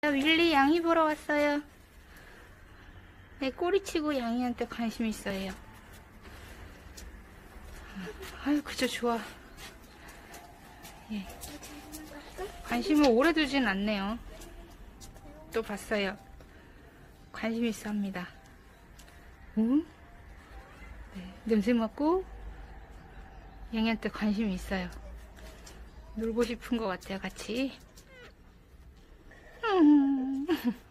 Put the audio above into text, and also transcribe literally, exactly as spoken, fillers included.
저 윌리 양이 보러 왔어요. 네, 꼬리치고 양이한테 관심 있어요. 아유, 그저 좋아. 예. 관심을 오래 두진 않네요. 또 봤어요. 관심 있어 합니다. 응? 네, 냄새 맡고 양이한테 관심이 있어요. 놀고 싶은 것 같아요, 같이. 음.